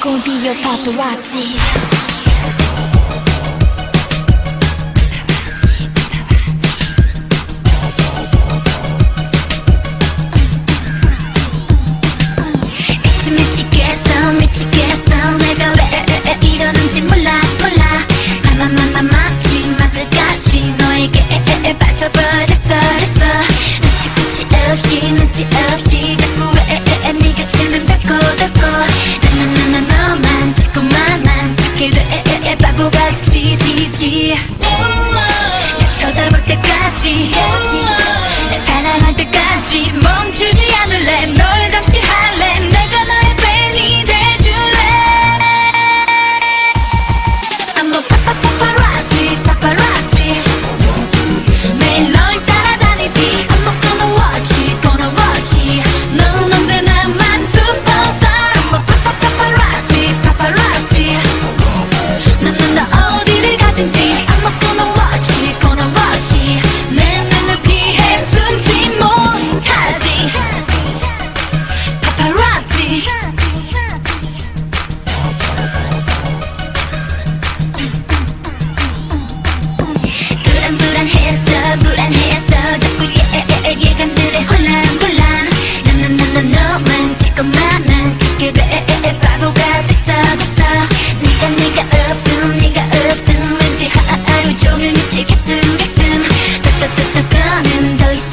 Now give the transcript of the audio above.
Audio paparazzi. 미치겠어 내가 왜 이러는지 몰라 마치 마술같이 너에게 빠져버렸어 눈치 없이 자꾸 왜 네가 치면 닫고 나 너만 자꾸만 찾게 돼 바보같이 날 쳐다볼 때까지 날 사랑할 때까지 멈추지 않을래 널 감시할래 내가 너의 팬이 돼줄래 I'm a paparazzi 매일 널 따라다니지 I'm not gonna watch it 넌 언제나 my superstar I'm a paparazzi 넌 어디를 가든지 I'm not gonna watch it 내 눈을 피해 숨지 못하지 paparazzi 불안해서 자꾸 예감들의 혼란 너만 자꾸만 찾게 돼 바보가 됐어 네가 없음 왠지 하루 종일 미치겠음 더는 더 이상